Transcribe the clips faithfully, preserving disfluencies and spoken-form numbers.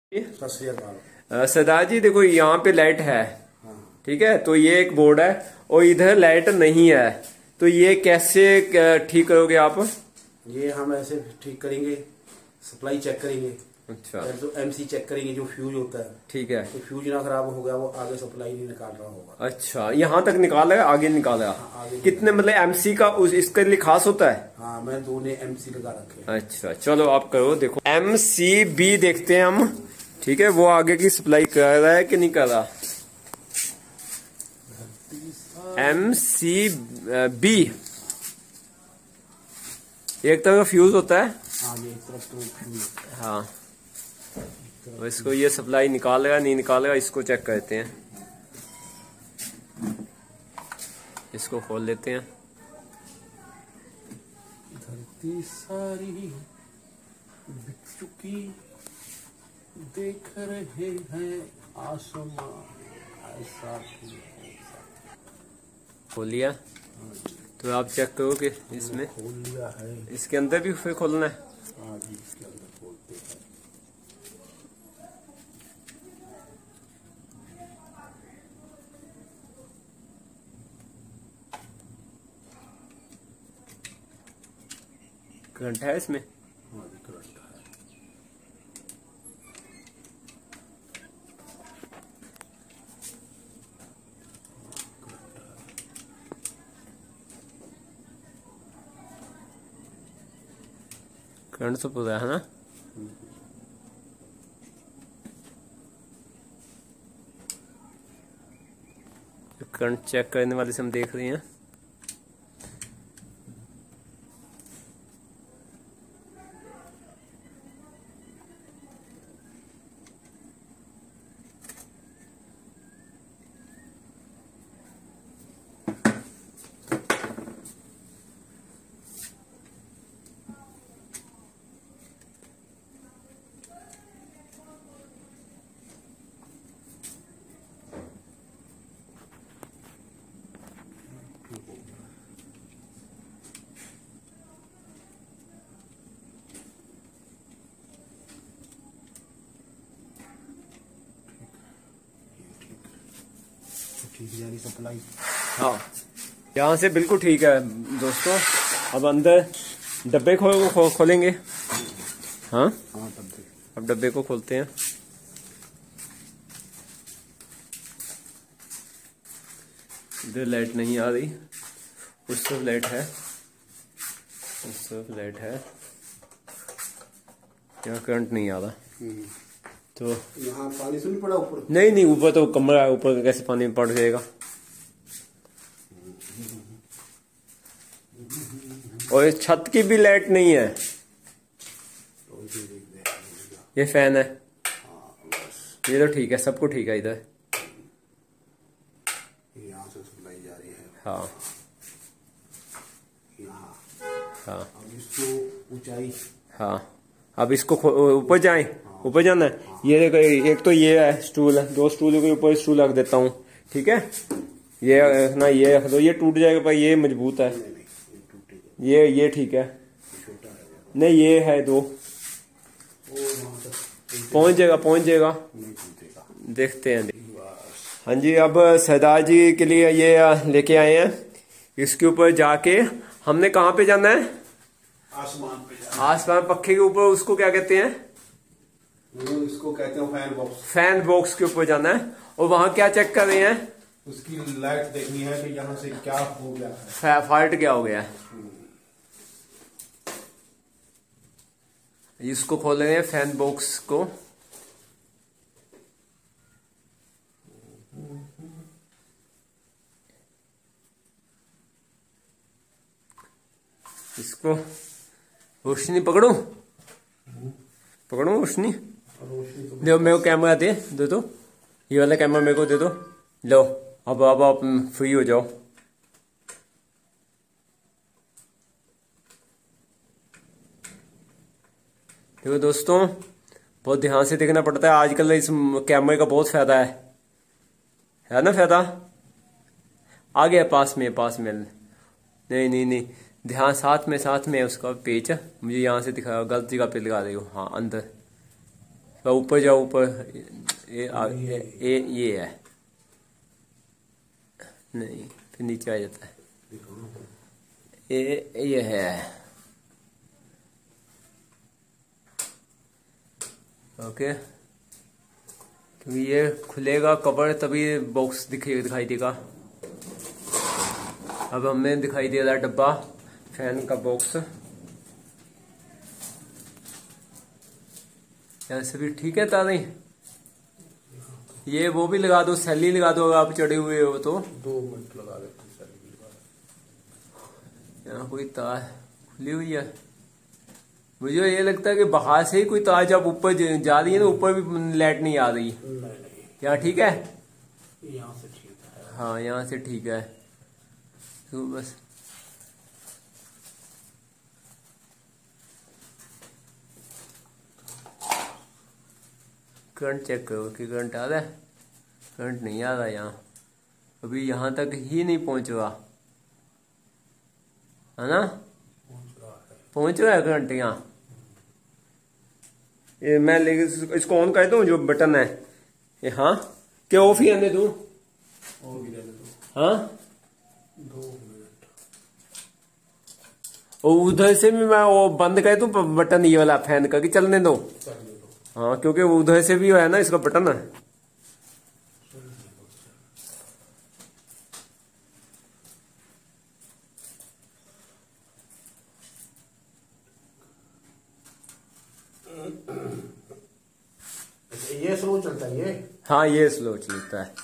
सरदार जी देखो यहाँ पे लाइट है, ठीक है, तो ये एक बोर्ड है और इधर लाइट नहीं है, तो ये कैसे ठीक करोगे आप? ये हम ऐसे ठीक करेंगे, सप्लाई चेक करेंगे। अच्छा, जो एमसी चेक करेंगे, जो फ्यूज होता है, ठीक है, तो फ्यूज ना खराब हो गया, वो आगे सप्लाई नहीं निकाल रहा होगा। अच्छा, यहाँ तक निकालेगा, आगे निकालेगा। हाँ, आगे कितने मतलब एमसी का उस इसके लिए खास होता है? हाँ, मैं दो ने एमसी लगा रखे। अच्छा, चलो आप करो, देखो एम सी बी देखते हैं हम, ठीक है, वो आगे की सप्लाई कर रहा है कि नहीं कर रहा। एम सी बी एक तरह का फ्यूज होता है। हाँ, ये एक तरफ तो फ्यूज। हाँ, तो इसको ये सप्लाई निकालेगा नहीं निकालेगा, इसको चेक करते हैं। इसको खोल लेते हैं। धरती सारी बिक चुकी, देख रहे हैं आसमां ऐसा। खोल लिया, तो आप चेक करो कि इसमें खोल लिया है। इसके अंदर भी फिर खोलना है। हाँ जी, इसके अंदर खोलते हैं। करंट है इसमें? हाँ जी, करंट है। करंट तो पूरा है ना? करंट चेक करने वाले से हम देख रहे हैं। यानी सप्लाई, हाँ, यहाँ से बिल्कुल ठीक है दोस्तों। अब अंदर डब्बे खो, खो, खोलेंगे। हाँ हाँ, डब्बे। अब डब्बे को खोलते हैं। इधर लाइट नहीं आ रही, उस तरफ लाइट है, उस तरफ लाइट है, यहाँ करंट नहीं आ रहा। तो यहाँ पानी तो नहीं पड़ा ऊपर? नहीं नहीं, ऊपर तो कमरा है, ऊपर कैसे पानी पड़ जाएगा। और इस छत की भी लाइट नहीं है। ये फैन है, ये तो ठीक है, सबको ठीक है। इधर यहाँ से सप्लाई जा रही है। हाँ यहाँ। हाँ, अब इसको ऊंचाई। हाँ, अब इसको ऊपर जाएं, ऊपर जाना है। ये देखो, एक तो ये है स्टूल है, दो स्टूलों के ऊपर स्टूल रख देता हूँ, ठीक है। ये ना, ये तो ये टूट जाएगा भाई, ये मजबूत है। ये ये ठीक है, नहीं ये है दो, पहुंच जाएगा पहुंच जाएगा, देखते हैं। हाँ जी, अब सरदार जी के लिए ये लेके आए हैं। इसके ऊपर जाके हमने कहाँ पे जाना है? आसमान पे। आसमान पक्के के ऊपर, उसको क्या कहते हैं? इसको कहते हैं फैन बॉक्स। फैन बॉक्स के ऊपर जाना है और वहां क्या चेक कर रहे हैं? उसकी लाइट देखनी है कि यहाँ से क्या हो गया है, फॉल्ट क्या हो गया है। इसको खोल रहे हैं, फैन बॉक्स को। इसको रोशनी पकड़ू पकड़ू रोशनी दो, मेरे को कैमरा दे दो, तो ये वाला कैमरा मेरे को दे दो। लो, अब अब आप फ्री हो जाओ। देखो दोस्तों, बहुत ध्यान से देखना पड़ता है। आजकल इस कैमरे का बहुत फायदा है है ना? फायदा आ गया पास में, पास में। नहीं नहीं नहीं, ध्यान, साथ में साथ में उसका पेच मुझे यहाँ से दिखाया, गलत जगह पे लगा रही हो। हाँ, अंदर तो ऊपर जाओ, ऊपर ये आ, ये, ये ये है नहीं, फिर नीचे आ जाता है। ये ये है ओके, क्योंकि ये खुलेगा कवर तभी बॉक्स दिखे दिखाई देगा। अब हमें दिखाई दे रहा है डब्बा फैन का बॉक्स, ऐसे भी ठीक है तारी। ये वो भी लगा दो, सैली लगा दो अगर आप चढ़े हुए हो तो। दो मिनट लगा देते। यहाँ कोई तार खुली हुई है, मुझे ये लगता है कि बाहर से ही कोई तार जब ऊपर जा रही है ना, ऊपर भी लाइट नहीं आ रही। यहाँ ठीक है, यहाँ से ठीक है। हाँ यहाँ से ठीक है। तो बस करंट चेक करो कि करंट आ रहा है। करंट नहीं आ रहा यहाँ, अभी यहाँ तक ही नहीं पहुंच रहा है ना, पहुंच रहा है करंट यहाँ। ये मैं लेकिन इसको ऑन कर दूं जो बटन है ये, हाँ क्या ऑफ ही आने दूं? हाँ दो मिनट। और उधर से भी मैं वो बंद कर दूं बटन ये वाला फैन का, कि चलने दो? हाँ क्योंकि उधर से भी है ना इसका बटन है। ये स्लो चलता है ये? हाँ ये स्लो चलता है।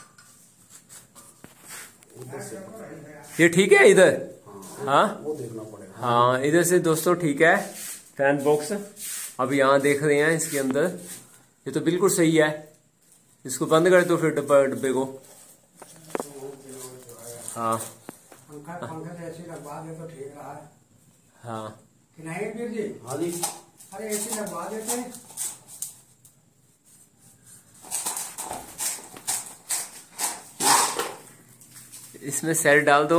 ये ठीक है इधर? हाँ वो देखना पड़ेगा। हाँ इधर से दोस्तों ठीक है फैन बॉक्स। अब यहाँ देख रहे हैं इसके अंदर, ये तो बिल्कुल सही है। इसको बंद कर दो फिर डब्बा डब्बे को। हाँ पंखा पंखा तो ऐसे लगवा दे तो ठीक रहा है। हाँ कि नहीं वीर जी? हाँ जी। अरे ऐसे लगवा देते हैं। इसमें सेल डाल दो,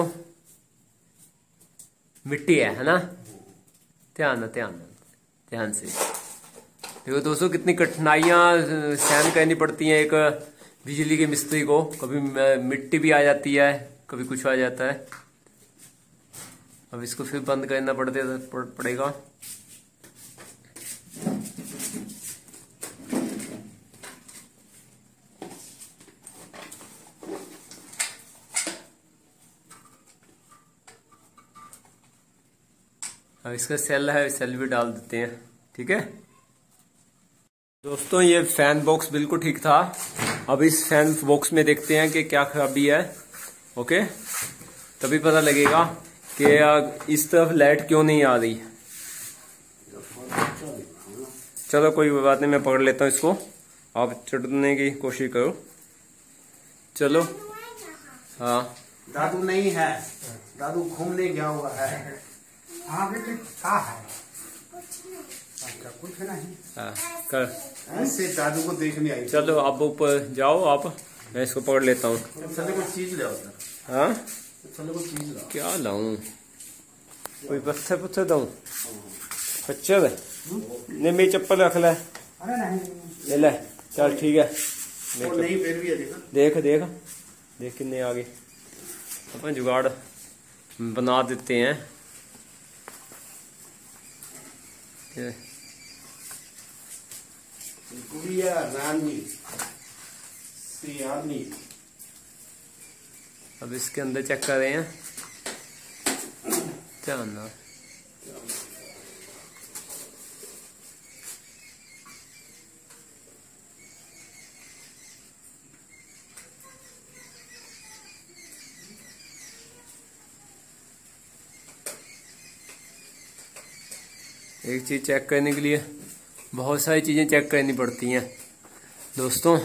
मिट्टी है है ना, ध्यान ना ध्यान ध्यान से। देखो दोस्तों कितनी कठिनाइयां सहन करनी पड़ती हैं एक बिजली के मिस्त्री को। कभी मिट्टी भी आ जाती है, कभी कुछ आ जाता है। अब इसको फिर बंद करना पड़ते पड़ेगा। अब इसका सेल है, सेल भी डाल देते हैं। ठीक है दोस्तों, ये फैन बॉक्स बिल्कुल ठीक था। अब इस फैन बॉक्स में देखते हैं कि क्या खराबी है। ओके, तभी पता लगेगा कि इस तरफ लाइट क्यों नहीं आ रही। चलो कोई बात नहीं, मैं पकड़ लेता हूँ इसको, आप चढ़ने की कोशिश करो। चलो। हाँ दादू नहीं है, दादू घूमने गया हुआ है। हाँ बेटे क्या है? अच्छा कुछ नहीं। हाँ कर, ऐसे दादू को देखने आई। चलो आप ऊपर जाओ, आप मैं इसको पकड़ लेता हूँ। चलो कुछ चीज ले आओ। हाँ चलो कुछ चीज लाओ। क्या लाऊं? कोई पत्थर पत्थर दूं? पत्थर है नहीं, मेरी चप्पल रख ले। अरे नहीं ले ले, चल ठीक है। नहीं फिर भी है देखा। देख देख देख कितने आगे अपन जुगाड़ बना देते हैं। गुड़िया रानी सियानी। अब इसके अंदर चेक कर रहे हैं, ध्यान ना। एक चीज चेक करने के लिए बहुत सारी चीजें चेक करनी पड़ती हैं दोस्तों।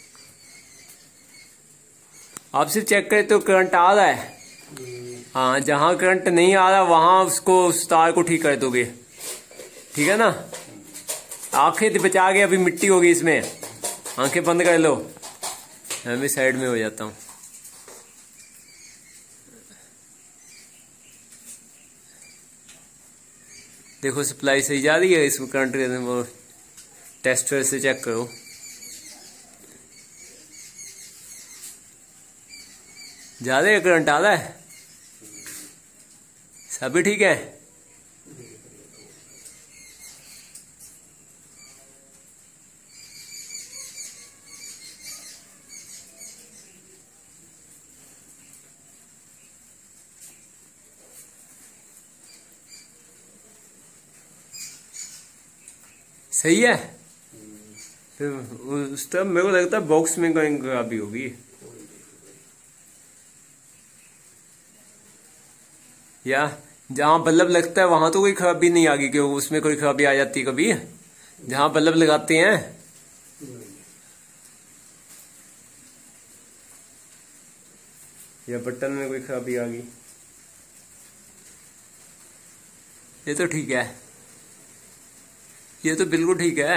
आप सिर्फ चेक करें तो करंट आ रहा है, हाँ जहां करंट नहीं आ रहा वहां उसको उस तार को ठीक कर दोगे। ठीक है ना, आंखें बचा के, अभी मिट्टी होगी इसमें, आंखें बंद कर लो। मैं भी साइड में हो जाता हूँ। देखो सप्लाई सही जा रही है, इसमें करंट टेस्टर से चेक करो। ज्यादा करंट आ रहा है, सभी ठीक है। सही है। फिर उस तब मेरे को लगता है बॉक्स में कहीं खराबी होगी, या जहां बल्ब लगता है वहां तो कोई खराबी नहीं आ गई, क्यों उसमें कोई खराबी आ जाती है कभी जहां बल्ब लगाते हैं। या बटन में कोई खराबी आ गई। ये तो ठीक है, ये तो बिल्कुल ठीक है।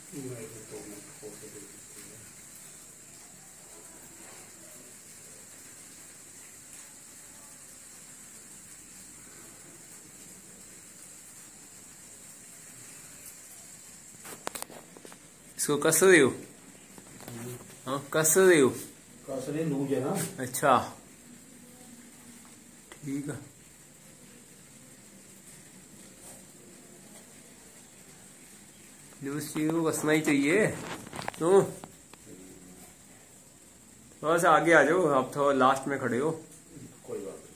इसको कस रहे हो? हाँ कस रहे हो? कस रहे लूज है ना। अच्छा ठीक है। लूज चीज को कसना ही चाहिए। तो बस आगे आ जाओ, आप थोड़ा लास्ट में खड़े हो। कोई बात नहीं।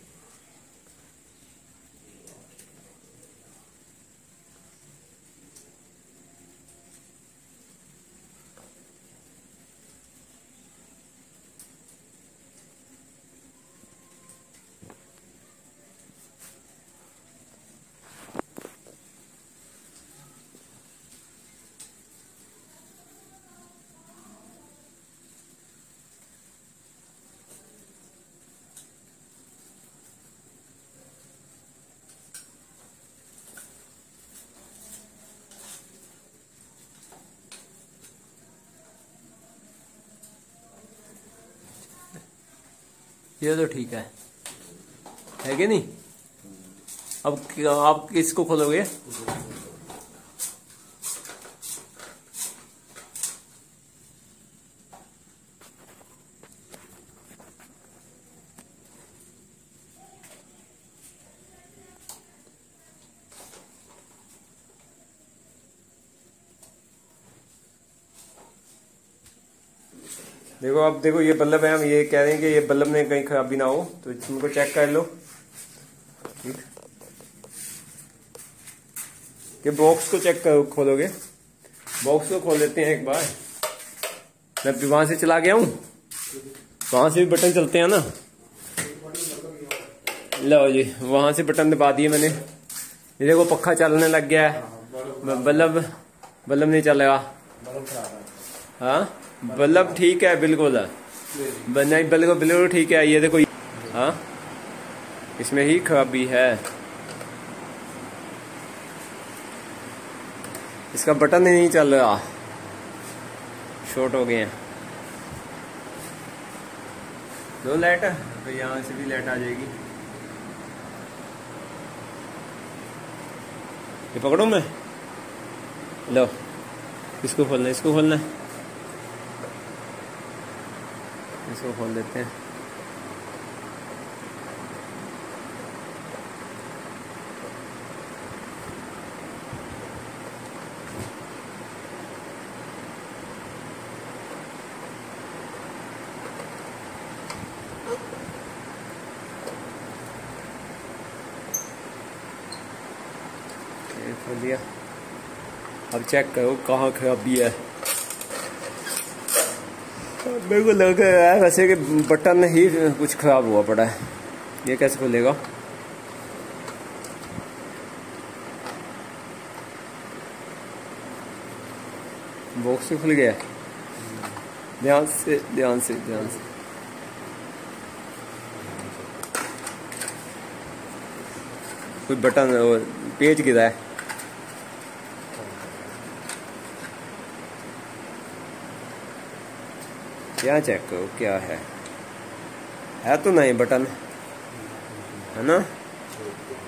ये तो ठीक है, है कि नहीं? अब आप किसको खोलोगे? देखो अब देखो ये बल्ब है, हम ये कह रहे हैं कि ये बल्ब में कहीं खराबी ना हो, तो इनको चेक कर लो। ठीक, कि बॉक्स को चेक कर खोलोगे। बॉक्स को खोल लेते हैं एक बार। मैं भी वहां से चला गया हूं, वहां से भी बटन चलते हैं ना। लो जी, वहां से बटन दबा दिए मैंने। ये देखो पक्का चलने लग गया है। बल्ब बल्ब नहीं चलेगा। हाँ बल्ब ठीक है बिल्कुल, नहीं बल्ब बिल्कुल ठीक है। ये देखो, हाँ इसमें ही खराबी है। इसका बटन ही नहीं चल रहा, शॉर्ट हो गए हैं। दो लाइट है तो यहाँ से भी लाइट आ जाएगी। ये पकड़ो मैं, लो इसको खोलना, इसको खोलना, इसको खोल देते हैं। खोल दिया। अब चेक करो कहाँ खराबी है। मेरे को लग रहा है वैसे कि बटन ही कुछ खराब हुआ पड़ा है। ये कैसे खुलेगा? बॉक्स भी खुल गया। ध्यान से ध्यान से ध्यान से। कोई बटन और पेज गिरा है। क्या चेक करो क्या है? है तो नहीं बटन, है ना?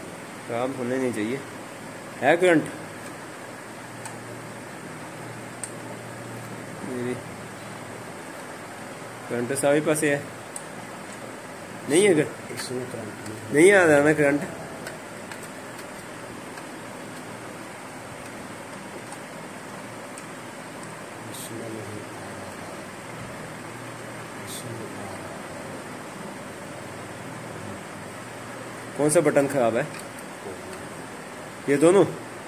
खराब होने नहीं चाहिए। है करंट? करंट सारे पासे है, नहीं है इसमें करंट नहीं नहीं आ रहा ना करंट। इसमें नहीं इसमें कौन सा बटन खराब है? ये दोनों?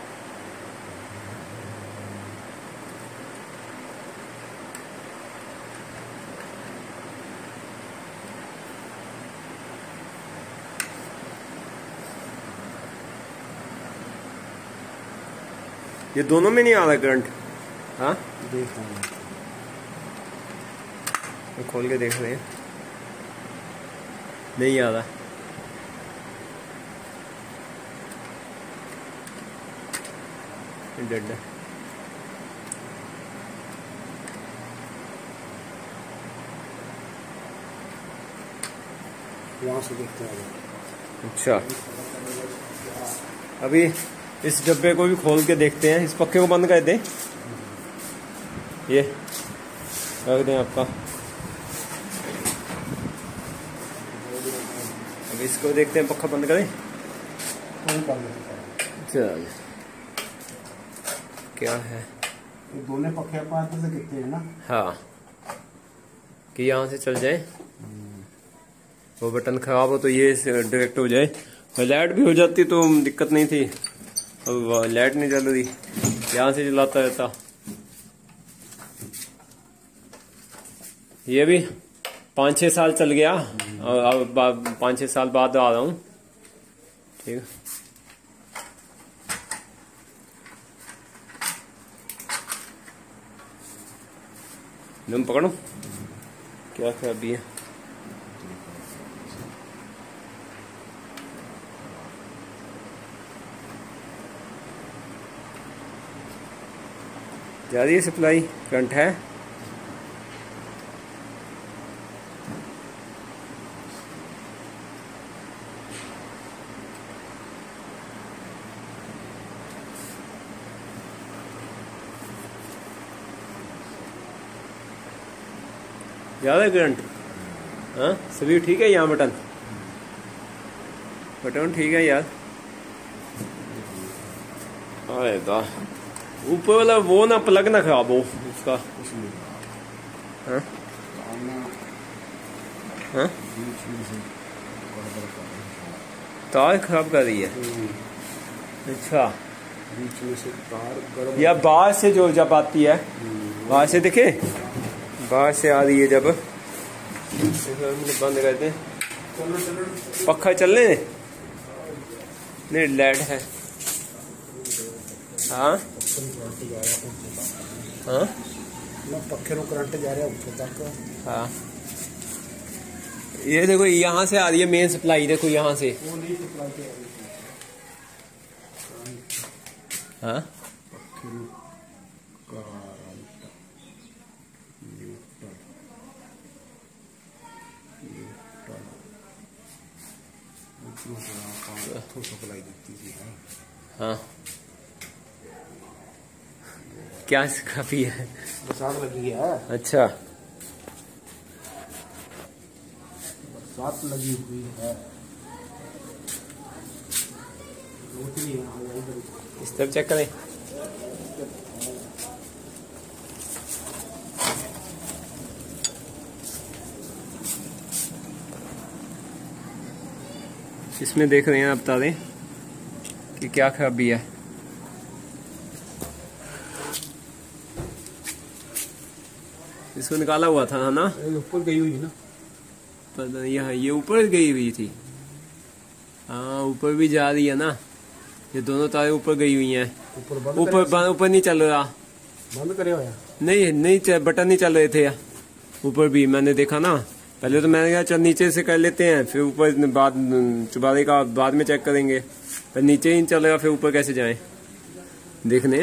ये दोनों में नहीं आ रहा करंट? हाँ देख रहे हैं, खोल के देख रहे हैं, नहीं आ रहा। डेड है। वहां से देखते हैं। अच्छा, अभी इस डब्बे को भी खोल के देखते हैं। इस पक्के को बंद कर दें, ये रख दें आपका। अब इसको देखते हैं, पक्का बंद करें। चल क्या है, ये दोनों पखे पास से कितने हैं ना? हाँ, कि यहाँ से चल जाए, वो बटन खराब हो तो ये डायरेक्ट हो जाए। लाइट भी हो जाती तो दिक्कत नहीं थी, अब लाइट नहीं चल रही, यहाँ से चलाता रहता। ये भी पाँच छः साल चल गया, और अब पाँच छः साल बाद आ रहा हूँ। ठीक है, तुम पकड़ो, क्या खराबी है? जा रही है सप्लाई, करंट है। ज्यादा करंट? हाँ, सभी ठीक है। यहाँ बटन बटन ठीक है यार। अरे दा, ऊपर वाला वो ना प्लग ना खराब हो उसका। हाँ हाँ, तार खराब कर रही है। अच्छा, बीच में से तार गर्म या बाहर से जो जब आती है, बाहर से देखे, बाहर से आ रही है जब, बंद कर दें। पक्का चलने नहीं, लाइट है। हाँ हाँ, पक्के नो करंट जा रहा है ऊपर तक। हाँ, ये देखो यहाँ से आ रही है मेन सप्लाई, देखो यहाँ से। वो नहीं सप्लाई के हाँ, सप्लाई देती थी। हाँ, क्या काफी है, बरसात लगी है। अच्छा, बरसात लगी हुई है। इस तरफ चेक करें। इसमें देख रहे हैं, आप बता दें कि क्या खराबी है। इसको निकाला हुआ था ना, ऊपर गई हुई ना, पता नहीं, यहाँ ये ऊपर गई हुई थी। हाँ, ऊपर भी जा रही है ना, ये दोनों तारें ऊपर गई हुई हैं। ऊपर ऊपर ऊपर नहीं चल रहा। बंद करे हुआ? नहीं नहीं, बटन नहीं चल रहे थे ऊपर भी, मैंने देखा ना। पहले तो मैंने कहा चल नीचे से कर लेते हैं, फिर ऊपर बाद चुबारे का बाद में चेक करेंगे। पर नीचे ही नहीं चलेगा, फिर ऊपर कैसे जाएं देखने।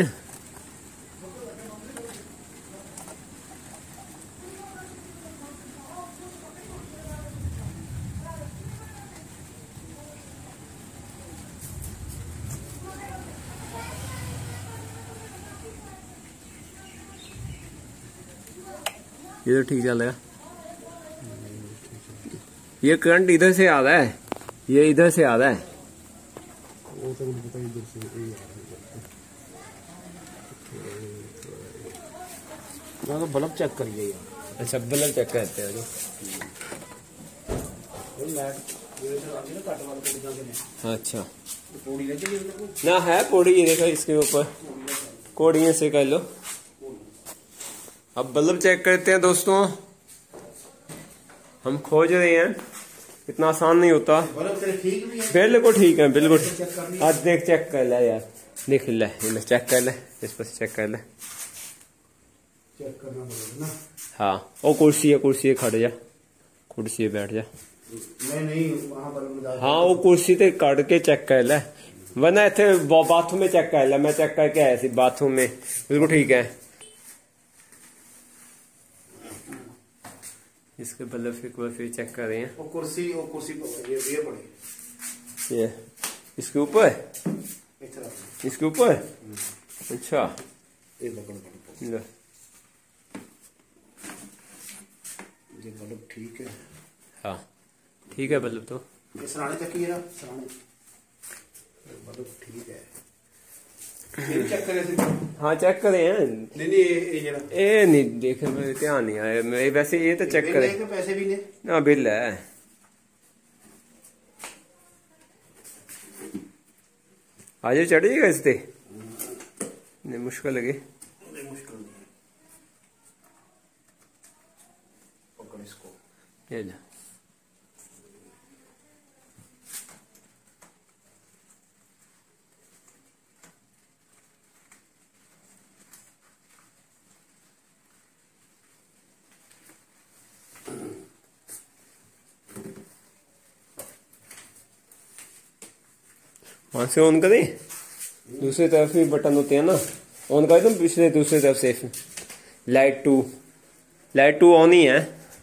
ये तो ठीक चल रहा है। ये करंट इधर से आ रहा है, ये इधर से आ रहा है। वो तो मुझे पता इधर से यही आ रहा है। बल्ब चेक करिए यार। अच्छा बल्ब चेक करते हैं जो अच्छा ना है पौड़ी, ये देखो इसके ऊपर कोड़ियां से कर लो। अब बल्ब चेक करते हैं दोस्तों, हम खोज रहे हैं, इतना आसान नहीं होता। बिल्कुल ठीक है, बिल्कुल। आज देख चेक कर ले यार, देख ले, ले चेक कर ले, इस पर चेक कर ले, चेक करना पड़ेगा ना। हाँ वो कुर्सी है, कुर्सी है, खड़ जा, कुर्सी है, बैठ जा। नहीं नहीं वहाँ पर हाँ वो कुर्सी ते काट के चेक कर ले, वरना इतने बाथरूम में चेक कर ले। मैं चेक करके आया सी बाथरूम में, बिल्कुल ठीक है। इसके बल्ब फिर फिर चेक कर रहे हैं। वो कुर्सी वो कुर्सी ये ये पड़ेगी, ये इसके ऊपर, इसके ऊपर। अच्छा ये बल्ब ये बल्ब ठीक है। हाँ ठीक है बल्ब तो। ये सराने चक्की है, सराने बल्ब ठीक है। ये चेक करें। हाँ चेक करे हैं। नहीं नहीं ये ये ए नहीं देखे, मेरे ध्यान नहीं आया। मैं वैसे ये तो चेक करे, पैसे भी नहीं ना बिल है। आज चढ़ जाएगा इस पे, नहीं मुश्किल लगे। मुश्किल नहीं है, पकड़ इसको, ये जा। वहां से ऑन करें, दूसरी तरफ भी बटन होते हैं ना, ऑन कर दो पिछले दूसरी तरफ से। Light two, light two on ही है।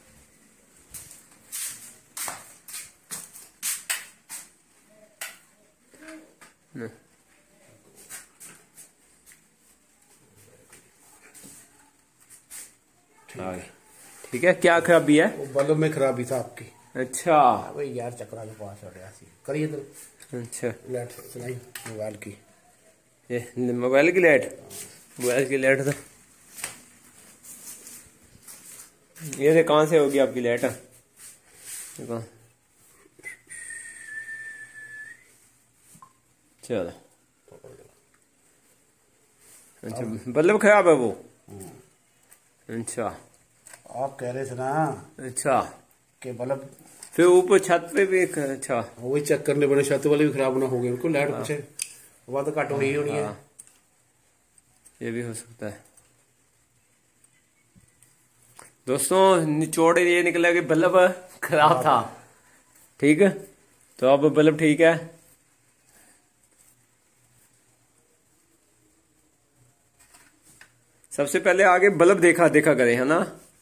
ठीक है। क्या खराबी है? वो बल्ब में खराबी था आपकी। अच्छा वही यार चक्रा के पास हो गया सी करिए तो। अच्छा लाइट चलाई मोबाइल की, ये मोबाइल की लाइट, मोबाइल की लाइट तो ये से कहाँ से होगी आपकी लाइट? चलो अच्छा बल्ब खराब है वो। अच्छा आप कह रहे थे ना। अच्छा के बल्ब फिर ऊपर छत पे भी। अच्छा वही चेक करने पड़े, छत वाले भी खराब ना हो गए उनको, लाइट पीछे वहां तो कट होनी होनी है। ये भी हो सकता है दोस्तों। निचोड़ ये निकला कि बल्ब खराब था। ठीक है तो अब बल्ब ठीक है। सबसे पहले आगे बल्ब देखा देखा करें, है ना,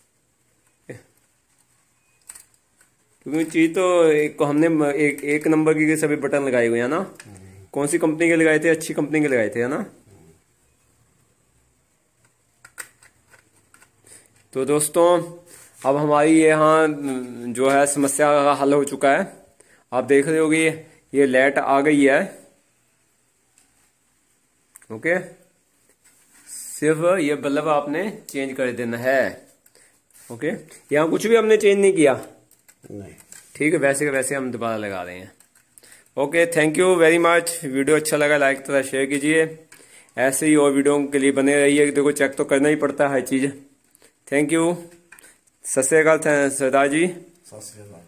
क्योंकि चीज तो एक हमने एक एक नंबर की सभी बटन लगाए हुए हैं ना। कौन सी कंपनी के लगाए थे? अच्छी कंपनी के लगाए थे, है ना। तो दोस्तों अब हमारी यहाँ जो है समस्या का हल हो चुका है। आप देख रहे होगे ये लाइट आ गई है। ओके सिर्फ ये बल्ब आपने चेंज कर देना है। ओके यहाँ कुछ भी हमने चेंज नहीं किया। नहीं ठीक है, वैसे के वैसे हम दोबारा लगा रहे हैं। Okay thank you very much. Video अच्छा लगा लाइक तथा शेयर कीजिए। ऐसे ही और वीडियो के लिए बने रहिए। देखो चेक तो करना ही पड़ता है हर चीज। Thank you. सत श्री अकाल सरदार जी। सत श्री अकाल।